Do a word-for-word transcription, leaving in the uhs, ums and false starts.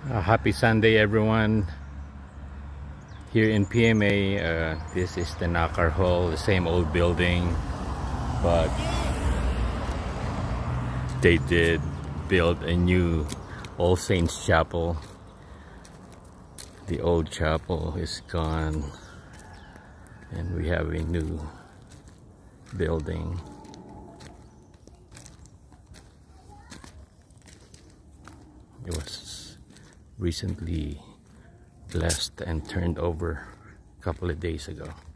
Uh, happy Sunday, everyone. Here in P M A, uh, this is the Knocker Hall, the same old building, but they did build a new All Saints Chapel. The old chapel is gone, and we have a new building. It was recently blessed and turned over a couple of days ago.